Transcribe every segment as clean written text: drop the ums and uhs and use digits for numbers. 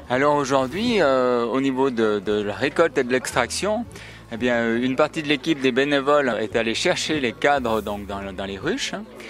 Alors aujourd'hui, au niveau de la récolte et de l'extraction, eh bien, une partie de l'équipe des bénévoles est allée chercher les cadres donc, dans les ruches,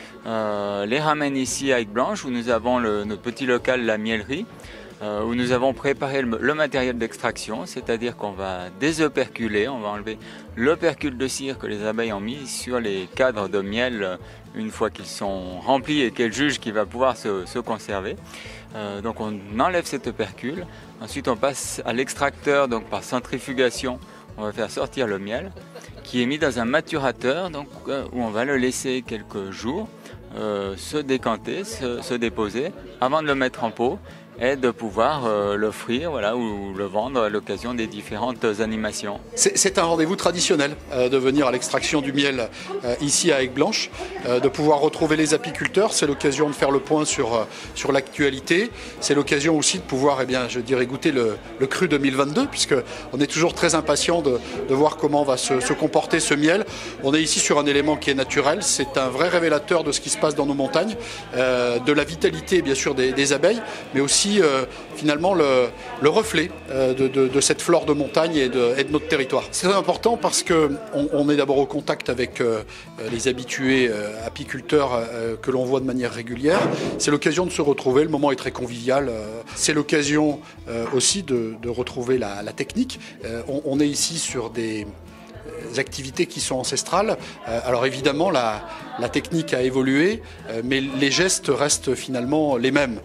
les ramène ici à Aigueblanche où nous avons notre petit local, la miellerie, où nous avons préparé le matériel d'extraction, c'est-à-dire qu'on va désoperculer, on va enlever l'opercule de cire que les abeilles ont mis sur les cadres de miel une fois qu'ils sont remplis et qu'elles jugent qu'il va pouvoir se conserver. Donc on enlève cet opercule, ensuite on passe à l'extracteur, donc par centrifugation, on va faire sortir le miel qui est mis dans un maturateur donc, où on va le laisser quelques jours se décanter, se déposer avant de le mettre en pot et de pouvoir l'offrir voilà, ou le vendre à l'occasion des différentes animations. C'est un rendez-vous traditionnel de venir à l'extraction du miel ici à Aigueblanche, de pouvoir retrouver les apiculteurs. C'est l'occasion de faire le point sur l'actualité. C'est l'occasion aussi de pouvoir je dirais, goûter le cru 2022, puisqu'on est toujours très impatient de voir comment va se comporter ce miel. On est ici sur un élément qui est naturel. C'est un vrai révélateur de ce qui se passe dans nos montagnes, de la vitalité bien sûr des abeilles, mais aussi finalement le reflet de cette flore de montagne et de notre territoire. C'est très important parce qu'on est d'abord au contact avec les habitués apiculteurs que l'on voit de manière régulière. C'est l'occasion de se retrouver, le moment est très convivial. C'est l'occasion aussi de retrouver la technique. On est ici sur des activités qui sont ancestrales. Alors évidemment, la technique a évolué, mais les gestes restent finalement les mêmes.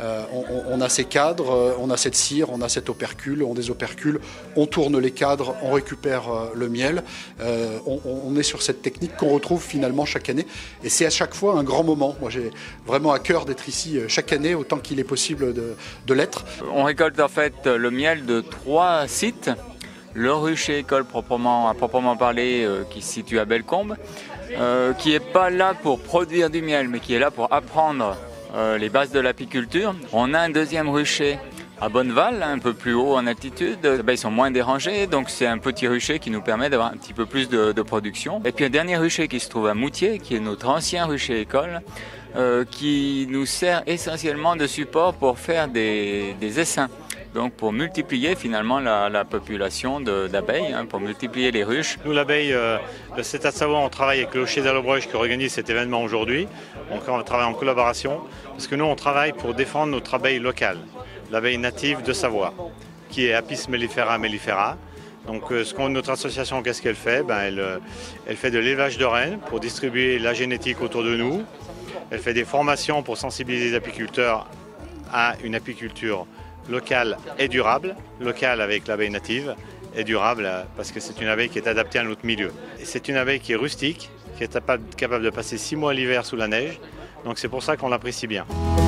On a ces cadres, on a cette cire, on a cet opercule, on des opercules, on tourne les cadres, on récupère le miel. On est sur cette technique qu'on retrouve finalement chaque année. Et c'est à chaque fois un grand moment. Moi, j'ai vraiment à cœur d'être ici chaque année, autant qu'il est possible de l'être. On récolte en fait le miel de 3 sites. Le rucher école à proprement parler qui se situe à Bellecombe, qui n'est pas là pour produire du miel, mais qui est là pour apprendre les bases de l'apiculture. On a un deuxième rucher à Bonneval, un peu plus haut en altitude. Les abeilles sont moins dérangées, donc c'est un petit rucher qui nous permet d'avoir un petit peu plus de production. Et puis un dernier rucher qui se trouve à Moutier, qui est notre ancien rucher école, qui nous sert essentiellement de support pour faire des essaims. Donc pour multiplier finalement la population d'abeilles, pour multiplier les ruches. Nous, l'abeille de CETA de Savoie, on travaille avec le Chez d'Allobroche qui organise cet événement aujourd'hui. On travaille en collaboration parce que nous, on travaille pour défendre notre abeille locale, l'abeille native de Savoie, qui est Apis mellifera mellifera. Donc notre association, qu'est-ce qu'elle fait? Elle fait de l'élevage de rennes pour distribuer la génétique autour de nous. Elle fait des formations pour sensibiliser les apiculteurs à une apiculture locale et durable, locale avec l'abeille native et durable parce que c'est une abeille qui est adaptée à notre milieu. C'est une abeille qui est rustique, qui est capable de passer 6 mois l'hiver sous la neige, donc c'est pour ça qu'on l'apprécie bien.